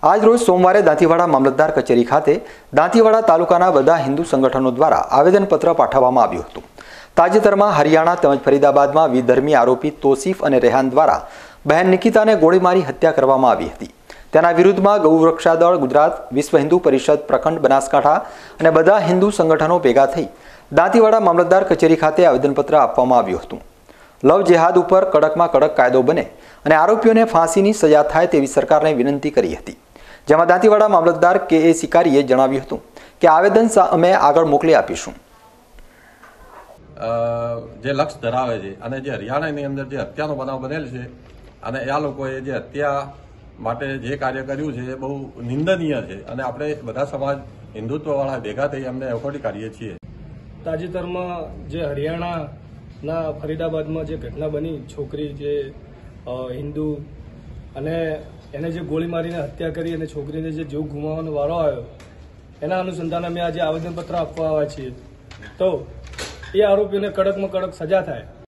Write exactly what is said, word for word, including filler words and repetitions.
આજરોજ સોમવારે દાંતીવાડા મામલતદાર કચેરી ખાતે દાંતીવાડા તાલુકાના બધા હિન્દુ સંગઠનો દ્વારા આવેદનપત્ર પાઠવવામાં આવ્યું હતું। તાજેતરમાં હરિયાણા તેમજ ફરીદાબાદમાં વિધર્મી આરોપી તોસીફ અને રેહાન દ્વારા બહેન નિકિતાને ગોળી મારી હત્યા કરવામાં આવી હતી। તેના વિરુદ્ધમાં ગૌરક્ષા દળ ગુજરાત, વિશ્વ હિન્દુ પરિષદ પ્રખંડ બનાસકાંઠા અને બધા હિન્દુ સંગઠનો ભેગા થઈ દાંતીવાડા મામલતદાર કચેરી ખાતે આવેદનપત્ર આપવામાં આવ્યું હતું। લવ જેહાદ ઉપર કડકમાં કડક કાયદો બને અને આરોપીઓને ફાંસીની સજા થાય તેવી સરકારને વિનંતી કરી હતી। જેમાં દાંતીવાડા મામલતદાર કે એ સિકારીએ જણાવ્યું હતું કે આવેદન અમે આગળ મોકલી આપીશું। જે લક્ષ ધરાવે છે અને જે હરિયાણાની અંદર જે હત્યાનો બનાવ બનેલ છે અને આ લોકોએ જે હત્યા માટે જે કાર્ય કર્યું છે એ બહુ નિંદનીય છે અને આપણે બધા સમાજ હિન્દુત્વવાળા ભેગા થઈ એમને એફોર્ડ કરીએ છીએ। તાજેતરમાં જે હરિયાણાના ફરીદાબાદમાં જે ઘટના બની, છોકરી જે હિન્દુ અને એને જે ગોળી મારીને હત્યા કરી અને છોકરીને જે જીવ ગુમાવવાનો વારો આવ્યો, એના અનુસંધાને અમે આજે આવેદનપત્ર આપવા આવ્યા છીએ તો એ આરોપીઓને કડકમાં કડક સજા થાય।